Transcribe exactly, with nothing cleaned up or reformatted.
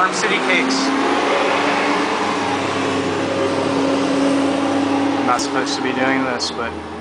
Farm City Cakes. I'm not supposed to be doing this, but